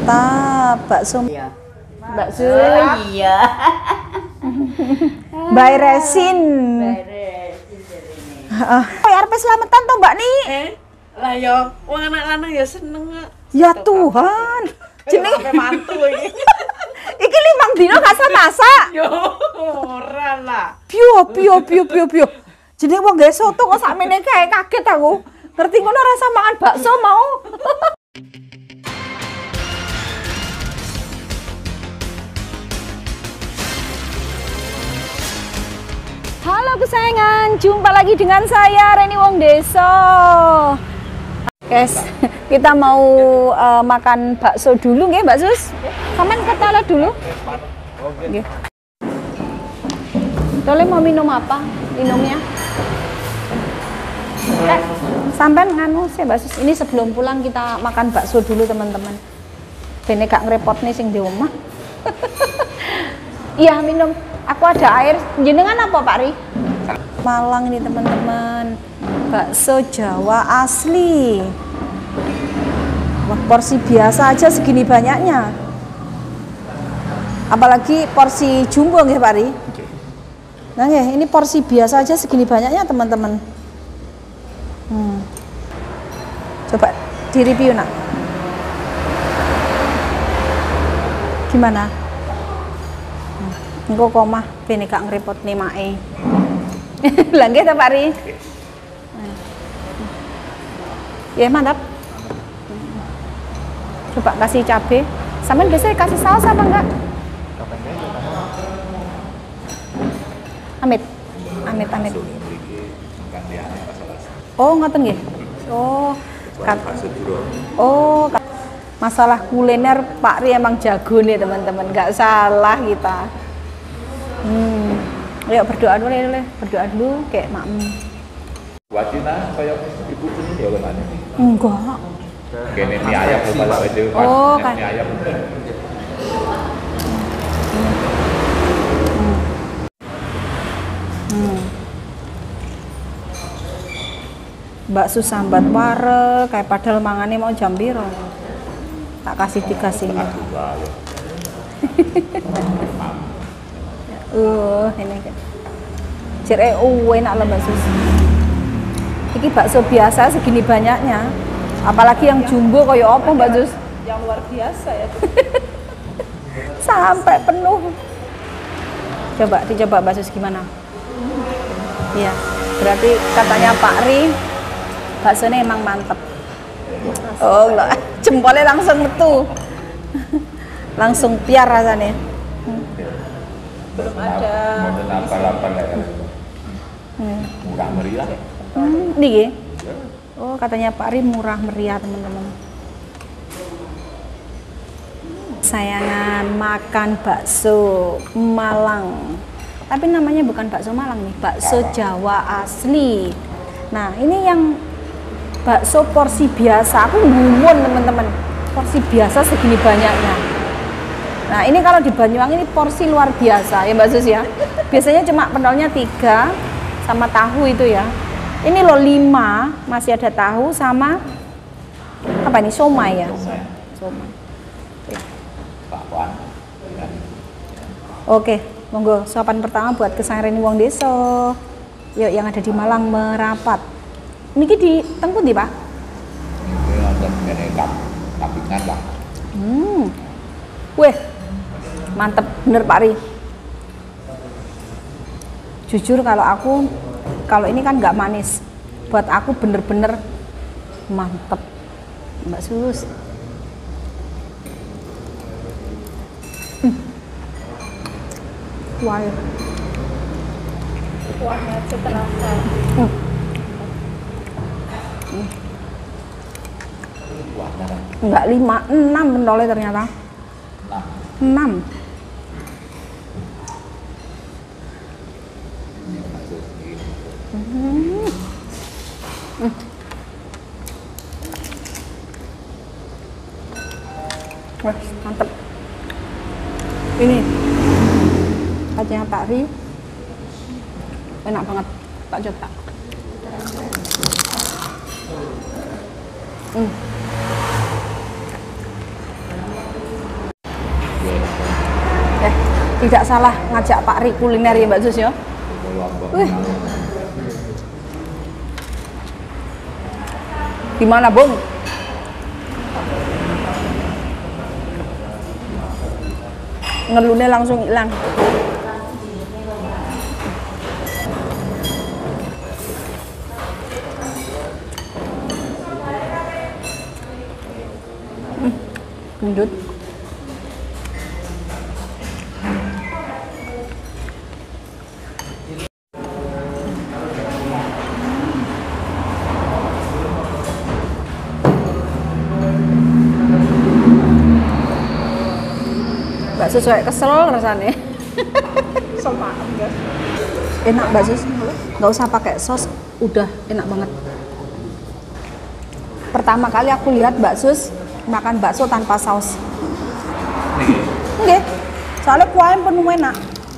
mantap. Bakso. Iya. Bakso. Iya. Mbak Resin. Heeh. Oh, ya arep selamatan to, Mbak nih. Lah yo, wong anak lanang ya seneng kok. Ya Tuhan. Jeneng Sampai mantu iki. iki 5 dino gak masak. Yo, ora lah. Pio. Jeneng wong gawe soto kok sakmene kae kaget aku. Ngerti ngono rasa mangan bakso mau. Halo kesayangan, jumpa lagi dengan saya Reni Wong Deso. Guys, kita mau makan bakso dulu nggih, Mbak Sus? Sampeyan ke toilet dulu. Nggih. Tole mau minum apa? Minumnya? Sampeyan nganu sih, Mbak Sus. Ini sebelum pulang kita makan bakso dulu, teman-teman. Bene gak ngerepotne sing di omah. Iya, minum. Aku ada air. Jenengan apa, Pak Ri? Malang ini, teman-teman. Bakso Jawa asli. Wah, porsi biasa aja segini banyaknya. Apalagi porsi jumbo nggih, Pak Ri? Nah, nggih, ini porsi biasa aja segini banyaknya, teman-teman. Coba di-review, Nak. Gimana? Engko komah bene gak ngrepotne make. Lah nggih ta, Pak Ri? Ya, mantap. Coba kasih cabe. Sampeyan biasanya kasih saus apa enggak? Amit. Oh, ngoten nggih. Masalah kuliner Pak Ri emang jago nih, teman-teman. Nggak salah kita. Ayo berdoa dulu ya, berdoa dulu kayak makmu. Wacina kayak ibu ini ya kan? Enggak. Kene mie ayam kalau itu kan. Oh, kan. Mie ayam. Bakso sambat wareg kayak padahal mangane mau jam piro. Tak kasih 3 sini. Ini kan. Jere enak lah bakso. Iki bakso biasa segini banyaknya. Apalagi yang jumbo kayak apa, Mbak Jus? Yang luar biasa ya. Sampai penuh. Dicoba Mbak Sus gimana? Iya. Berarti katanya Pak Ri baksonya emang mantep. Oh enggak, jempolnya langsung metu. Langsung piar rasanya. Belum ada. Model apa ya? Murah meriah. Nih. Oh, katanya Pak Ri murah meriah, teman-teman. Sayangan makan bakso Malang. Tapi namanya bukan bakso Malang nih, bakso Jawa asli. Nah, ini yang bakso porsi biasa. Aku gumun, teman-teman. Porsi biasa segini banyaknya. Nah, ini kalau di Banyuwangi ini porsi luar biasa ya, Mbak Sus ya. Biasanya cuma pentolnya 3 sama tahu itu ya. Ini loh 5, masih ada tahu sama apa ini, somai ya? Somai. Oke, monggo suapan pertama buat kesayangan Reni Wong Deso. Yuk, yang ada di Malang merapat. Niki di Tengku ndi, Pak? Ini ada kene kambingan lah. Weh, mantep bener Pak Ri. Jujur kalau ini kan nggak manis, buat aku bener-bener mantep, Mbak Sus. Wah, Kuahnya aja terasa. Enggak 5, 6 pentolnya ternyata. 6. Wah, mantep. Ini katanya Pak Ri enak banget, Pak coba. Tidak salah ngajak Pak Ri kuliner ya Mbak Sus ya. Wih. Gimana Bung? Ngeluhnya langsung hilang. Gendut. Mbak Sus kayak kesel rasanya. Sama enggak. Enak Mbak Sus, nggak usah pakai sos, udah enak banget. Pertama kali aku lihat Mbak Sus makan bakso tanpa saus. Nggih, soalnya kuahnya penuh enak.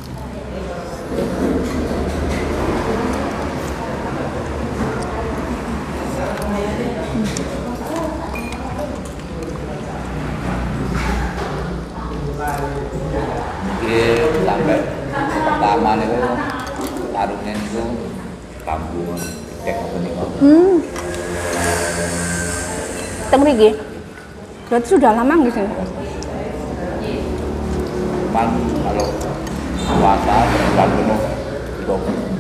Mungkin sampai pertama nih tarungnya itu lambung cek apa nih kok. Teng mriki. Berarti sudah lama nggih sini? Pan kalau puasa bulan penuh itu.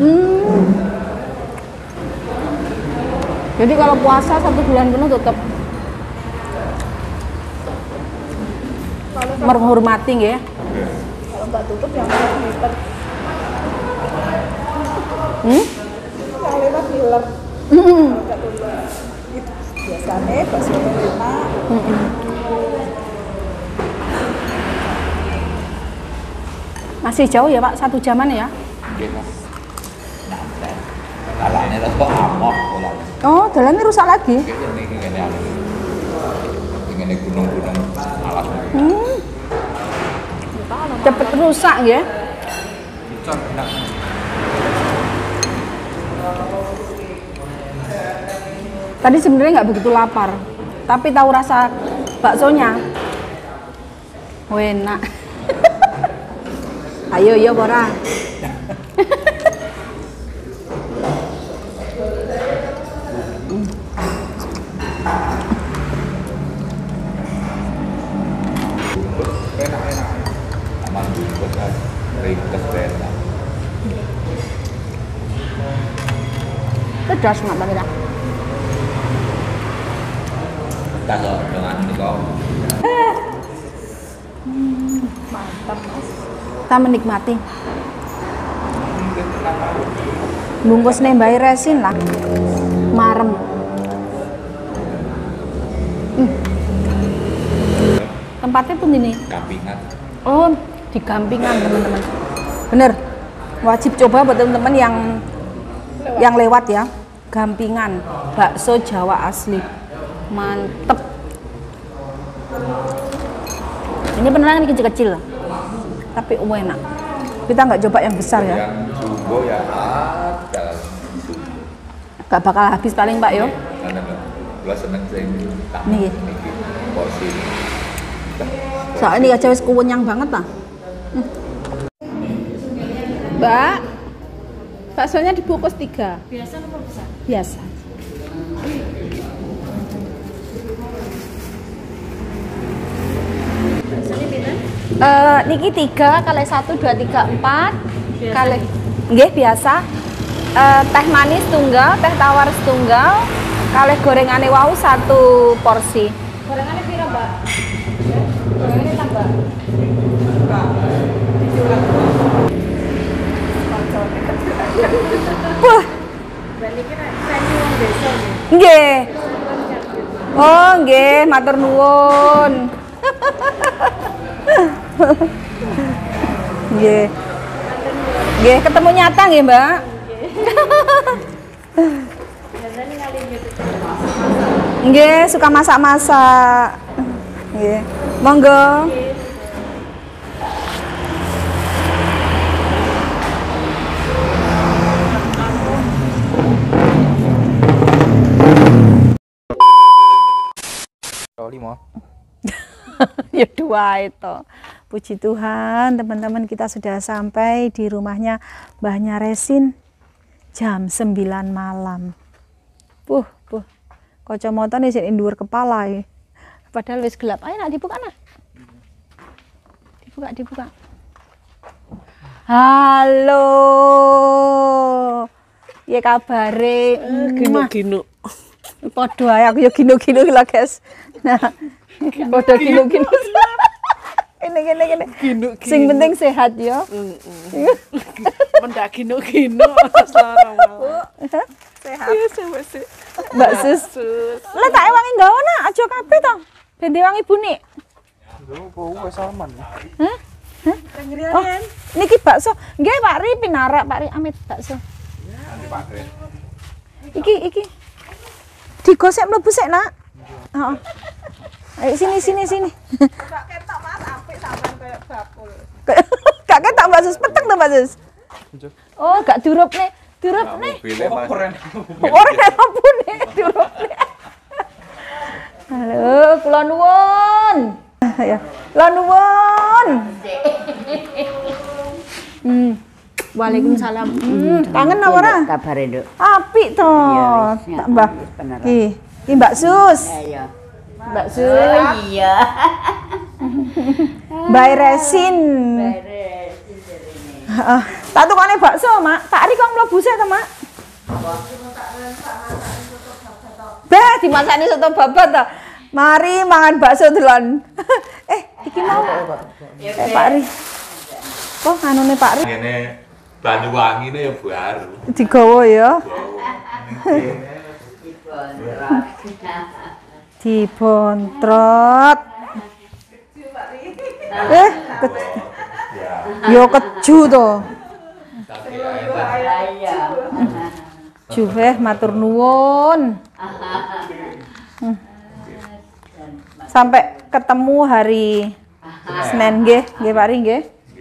Jadi kalau puasa 1 bulan penuh tetap menghormati nggih ya. Kalau nggak tutup yang lewat meter. Yang lewat meter. Kalau nggak tutup. Itu biasanya bakso enak. Masih jauh ya Pak, 1 jaman ya? Nggih Mas. Nyantai. Kalane terus kok amok pola. Oh, jalannya rusak lagi? Kayaknya ini gunung-gunung alas. Cepet rusak ya? Tadi sebenarnya nggak begitu lapar, tapi tahu rasa baksonya. Oh, enak. Ayo, yo Bora. Enak-enak. Aman bungkus kan. Ringkes enak. Pedas nggak Bang? Kita kok dengan ini kok. Mantap Mas. Kita menikmati. Bungkus nembai resin lah. Marem. Tempatnya pun ini. Gampingan. Oh, di Gampingan teman-teman. Bener. Wajib coba buat teman-teman yang lewat ya. Gampingan, bakso Jawa asli. Mantep. Ini beneran ini kecil-kecil. Tapi enak. Kita nggak coba yang besar ya. Yang jumbo ya ada. Gak bakal habis paling Pak yo. Karena gua seneng sing tak Nih. niki porsi. Soalnya ini aja wis kuwenyang banget lah. Mbak, baksonya dibungkus 3. Biasa atau besar? Biasa. Niki 3 kali 1 2 3 4 kali nggih biasa. Teh manis tunggal, teh tawar setunggal, kali gorengane wau 1 porsi. Gorengannya pira, Mbak? Gorengannya tambah. Wah, nggih. Oh, nggih, matur nuwun. Nggih. Nggih, ketemu nyata nggih, Mbak. Nggih, suka masak-masak. Nggih. Monggo. Lima. Ya 2 itu. Puji Tuhan, teman-teman, kita sudah sampai di rumahnya Mbahnya Resin jam 9 malam. Kacamata nih sing dhuwur kepala ya. Padahal wis gelap. Ayo nak dibuka nak. Dibuka. Halo. Ya kabare? Gino-gino. Padha ae aku ya gino-gino lah, guys. Nah, padha gino-gino. Gini. Gino-gino. Sing penting sehat ya. Mendak gino-gino lara malah. Sehat. Iya, sampe sih. Mbak Sus. Lah tak ewangi nggawa nak, aja kabeh to. Ben diwangi Buni. Lho, wis aman. Hah? Oh, niki bakso. Nggih, Pak Ri pinarak, Pak Ri amit bakso. Iki. Digosek mlebu sik, Nak. Heeh. Ayo sini. Ketok Mas, apik sampean koyo bakul. Gak ketok Mbak Sus, peteng to Mbak Sus. Oh, gak durupne. Mobilnya Mas. Ora ampune durupne. Halo, kula nuwun. Ya, kula nuwun. Waalaikumsalam. Kangen apa ora? Kabare, Nduk? Apik to. Iya, Tak Mbah. bener. Iki Mbak Sus. Iya. Mbak Sus. Iya. Mbak Resin. Heeh. Tak tukane bakso, Mak. Tak ri kok mlebu sik to, Mak. Bah, dimasakne soto babat to. Mari mangan bakso delon. Iki mau. Pak Ri. Oh, anune Pak Ri Ini Banyuwangi ini ya baru. digawa ya. Dibontrot. Yo keju to. Juh matur nuwun. Sampai ketemu hari Senin nggih, Pak Ri nggih.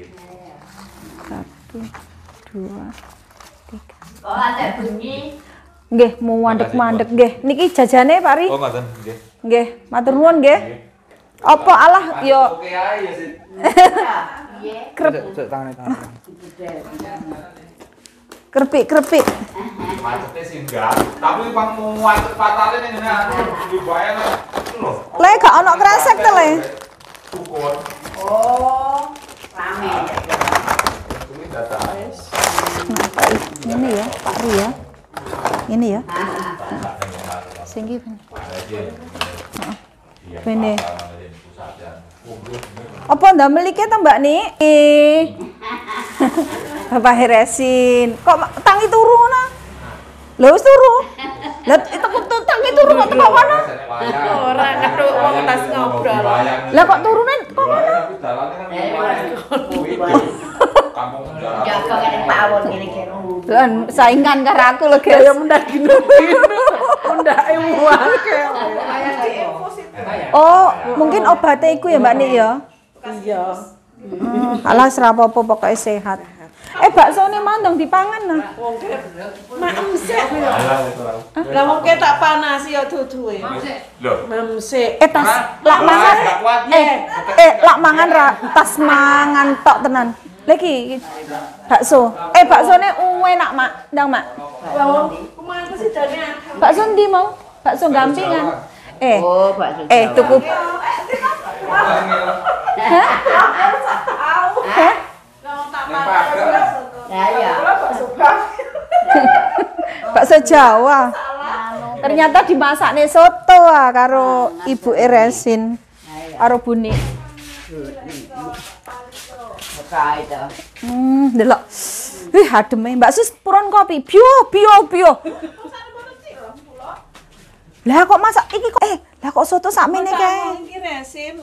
1 2 3. Kok ada bunyi? Nggih, mau mandek-mandek nggih. Niki jajane Pak Ri. Oh, ngoten nggih. Nggih, matur nuwun nggih. Apa alah yo Oke ae ya sih. krepik. Macetnya sih enggak. Tapi bang mau macet fatalnya nih di bayar loh. Le gak ono kresek to le. Syukur. Oh, rame. Ini data. Ini ya, Pak Ri ya. Ini ya. Sing iki. Bene. Apa ndamel iki to Mbak Nik? Bapak Resin. Kok tangi turu ngono? Lha wis turu. Lah itu tangi turu kok teko kono? Ora ketuk wong tas ngobrol. Lah kok turunan kok kono? Kampung Jaga kene pawon ngene iki. Lan saingan karo aku lho, guys. Ya mendak gino-gino. Mendake muake. Oh, mungkin obatnya iku ya Mbak Nik ya. Iya. Alah serapopo pokoknya sehat. Bakso ini mandong dipangan nah. Mak emsek. Lah wong tak panas ya duduhe. Loh. Memsek. Tas lak mangan. Lak mangan ra tas mangan tok tenan. Lagi bakso. Baksone enak, Mak. Ndang, Mak. Lah kumaha kesidane akeh. Bakso ndi mau? Bakso gampingan. Oh, bakso. Tuku. Lah ya. Bakso Jawa. Ternyata dimasakne soto karo Ibu Resin. Karo Buni. Buka itu. Delok. Ademe Mbak Sus purun kopi. Bio. Lah kok masak iki kok lah kok soto sakmene kae. Iki resin.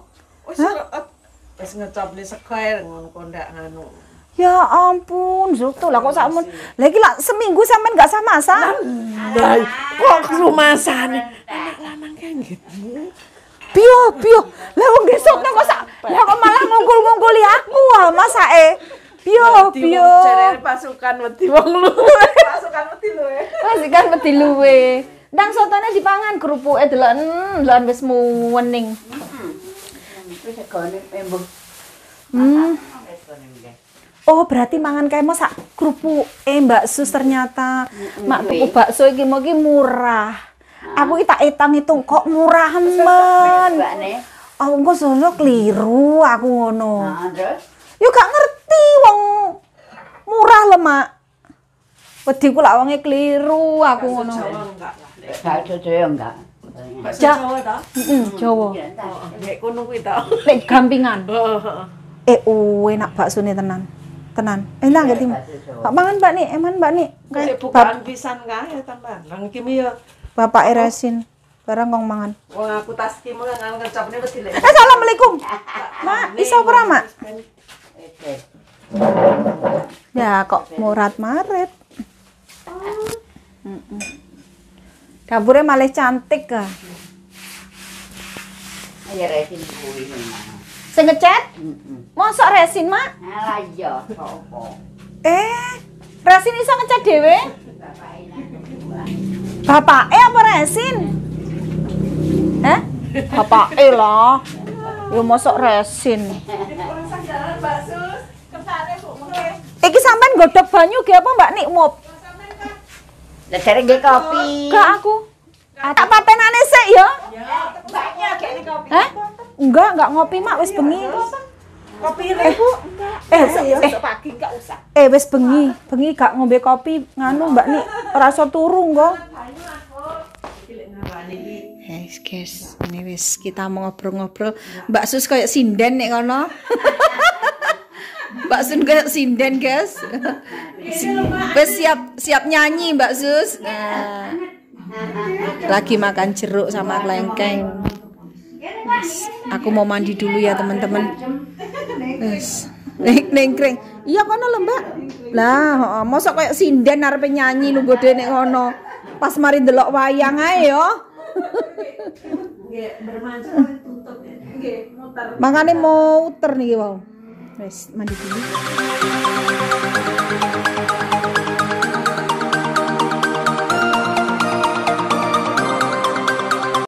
Wis ngecopli sego ngono kok ndak nganu. Ya ampun, soto lah kok sakmen. Lah iki lah seminggu sampean enggak masak. Lah kok rumasane. Anak lanang kae gitu. Bio. Lah wong soto kok sak. Lah kok malah ngungkul-ngungkuli aku masake. Bio. Jarene pasukan wedi wong lu. Pasukan wedi luwe. Pasukan wedi luwe. Ndang sotone dipangan kerupuke deloken wis muwening. Wis segone embung. Oh, berarti mangan kae mau sak krupuke Mbak Sus ternyata. Mak tuku bakso iki mau ki murah. Aku ki tak hitung kok murah men. Aku kok sono keliru aku ngono. Nah, terus? Yo gak ngerti wong murah lho, Mak. Wedi ku lak wonge keliru aku ngono. Bakso Jawa enggak? Bakso Jawa ta? Jawa. Nek kono kuwi ta. Nek gampingan. Enak baksone tenan. Tenan. Enak gak tim? Pak mangan Mbak nih, eman Mbak nih. Kayak bukaan pisan kae tambahan. Nang kimi ya Bapak Resin. Barang kong mangan. wong aku tas ki mau nang ngecapne wis dilek. Assalamualaikum. Mak, iso ora, Mak? Ya kok murat-marit. Dapurnya malah cantik ah. Ayo resin kuwi. Sing ngecat? Mosok Resin, Mak? Alah iya, apa? Resin iso ngecat dhewe? Bapake apa Resin? Bapake lah. Ya mosok Resin. Iki sampean godhog banyu ge apa Mbak Nikmop? Lah dereng nggih kopi. Gak aku. Tak patenane sik ya. Mbaknya kene kopi. Enggak ngopi Mak wis bengi. Kopi ribu enggak. Pagi enggak usah. Wis bengi. Bengi gak ngombe kopi nganu Mbak Nik ora iso turu kok. Guys, ini wis kita mau ngobrol-ngobrol. Mbak Sus kayak sinden nek kono. Mbak Sus kayak sinden, guys. Wis siap nyanyi Mbak Sus. Nah. Lagi makan jeruk sama kelengkeng. Aku mau mandi dulu ya teman-teman. Wis. Nengkreng. Iya kono lho Mbak. Lah, mosok kayak sinden arepe nyanyi lu gede nek ngono. Pas mari ndelok wayang ae yo. Nggih, bermancung tutup. Nggih, muter. Makane muter niki wau. Wis mandi dulu.